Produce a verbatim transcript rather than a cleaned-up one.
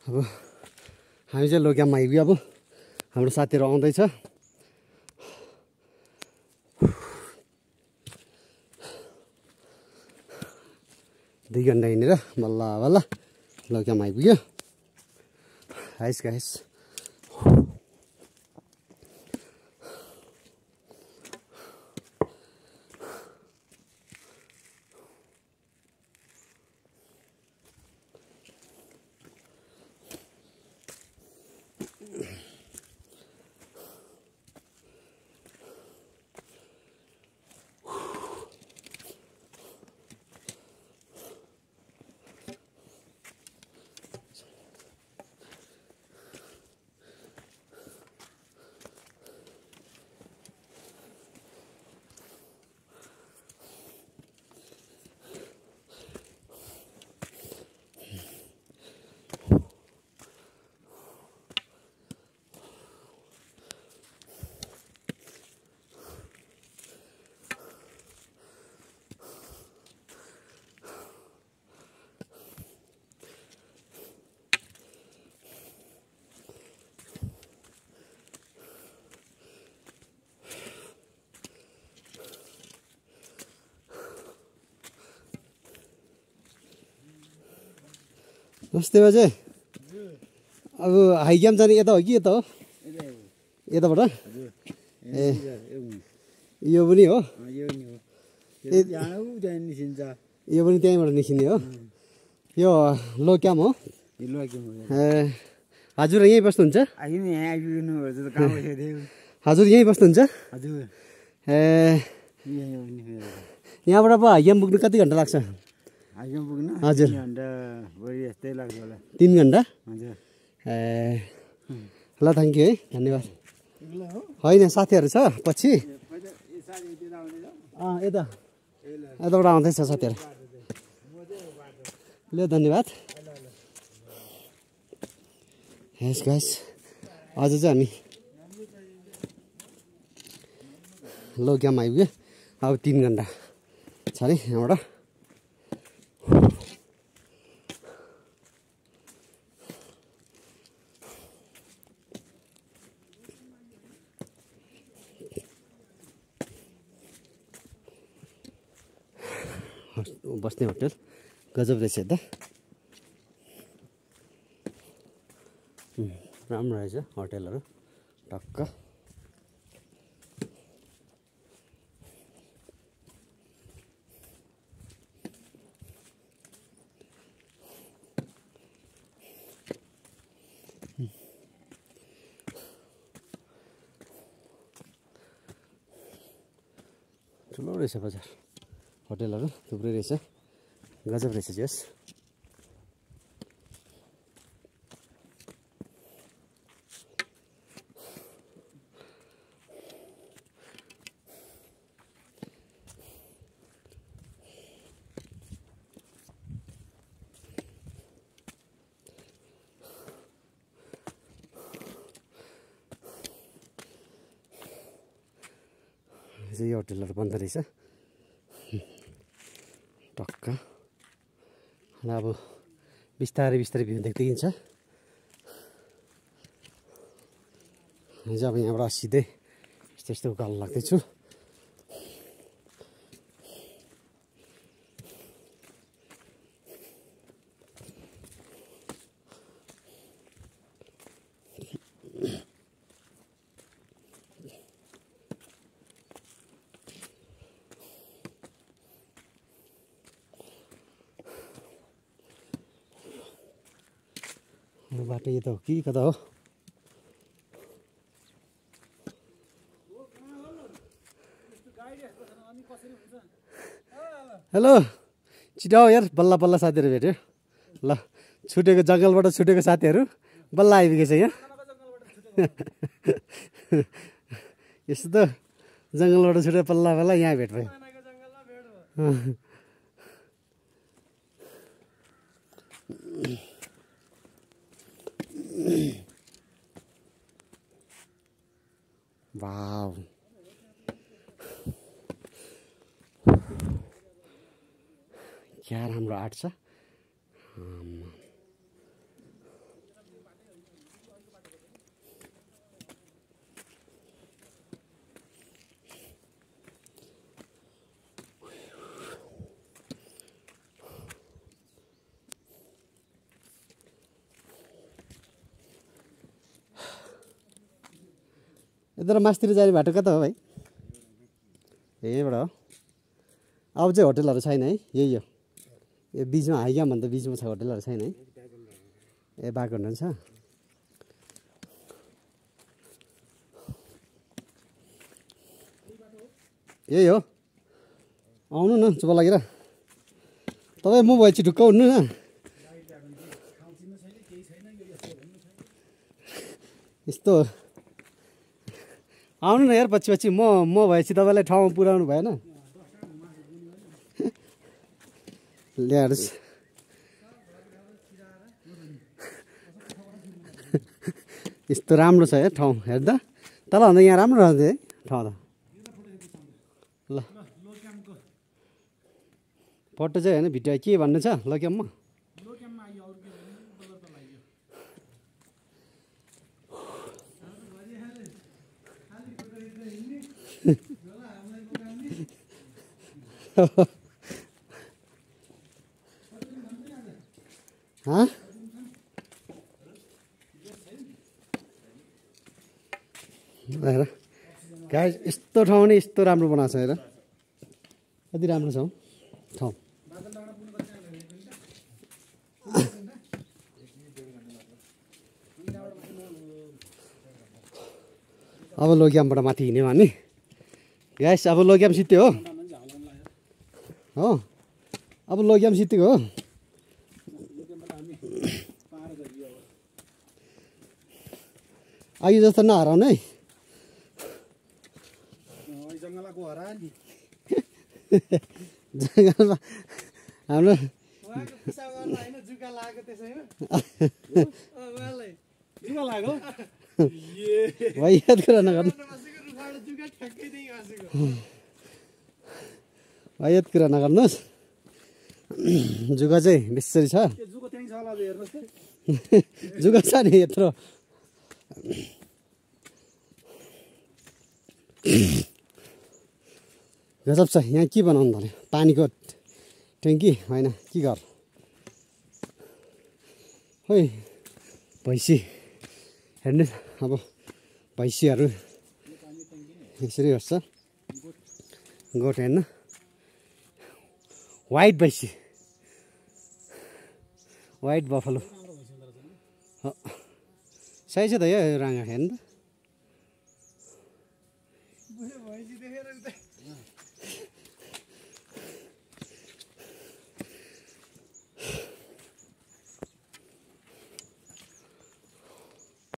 अब हामी चाहिँ लोक्याममा आइपुग्यो। अब हाम्रो साथीहरू आउँदैछ। दुई घन्टा हिँडेर बल्ल बल्ल लोक्याममा आइपुग्यो। हाइस गाइस नमस्ते बाजे। अब हाइक्याम्प जाने यता हो कि यता हो? यताबाट ए यो पनि हो? यो पनि त्यहीँबाट निस्किने हो? यो लोक्याम हो? ए हजुर यहीँ बस्नुहुन्छ? हजुर यहीँ बस्नुहुन्छ? ए यहाँबाट अब हाइक्याम्प पुग्नु कति घन्टा लाग्छ? हजुर तिन घन्टा? ए ल थ्याङ्क यू है, धन्यवाद। होइन साथीहरू छ पछि। अँ यता यताबाट आउँदैछ साथीहरू। ल धन्यवाद। यस गाइस आज चाहिँ हामी लोक्याममा आइपुग्यो। अब तिन घन्टा छ नि यहाँबाट। बस्ने होटल गजब रहेछ त। राम्रो रहेछ होटलहरू टक्क। ठुलो रहेछ बजार, होटलहरू थुप्रै रहेछ, गजब रहेछ जस। यो होटलहरू बन्द रहेछ टक्क। अब बिस्तारै बिस्तारै भ्यू देख्दै हिँड्छ। अब यहाँबाट सिधै यस्तो यस्तो उकालो लाग्दैछु। बाटो यता हो कि कता हो? हेलो छिटो यार, बल्ल बल्ल साथीहरू भेट्यो। ल छुटेको जङ्गलबाट छुटेको साथीहरू बल्ल आइपुगेछ यहाँ। यस्तो जङ्गलबाट छुटेर बल्ल बल्ल यहाँ भेट भयो। वाव क्या राम्रो आर्ट छ। यता मासतिर जाने बाटो कता हो भाइ यहीँबाट हो अब चाहिँ होटलहरू छैन है यही हो यो बिचमा हाइगाम भन्दा बिचमा छ होटलहरू छैन है ए बाटो हुनुहुन्छ यही हो आउनु न चुप लागेर तपाईँ म भएपछि ढुक्क हुनु न यस्तो आउनु न यार पछि पछि म म भएपछि तपाईँलाई ठाउँमा पुर्याउनु भएन ल्याएर यस्तो राम्रो छ है ठाउँ हेर्दा तल भन्दा यहाँ राम्रो रहन्छ है ठाउँ त ल फोटो चाहिँ होइन भिडियो के भन्नु छ लोक्याममा हेर गाई यस्तो ठाउँ नि यस्तो राम्रो बनाएको छ हेर कति राम्रो छ ठाउँ अब लोक्यामबाट माथि हिँड्यो भने ग्यास अब लोक्याम सित्यो हो हो अब लोक्याम सित्तिको हो अघि जस्तो नहराउनु है जङ्गलमा हाम्रो भाइ याद कुरा नगर्नु भाइ याद कुरा नगर्नुहोस् जुगा चाहिँ बेसरी छ जुगा छ नि यत्रो गजब छ यहाँ के बनाउनु पर्यो पानीको ट्याङ्की होइन के गर खोइ भैँसी हेर्नु अब भैँसीहरू यसरी हेर्छ गोठ हेर्नु वाइट भैँसी वाइट बफलो सही छ त यो राँगा हेर्नु